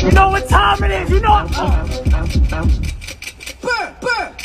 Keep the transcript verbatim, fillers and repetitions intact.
You know what time it is. You know. Burr, burr.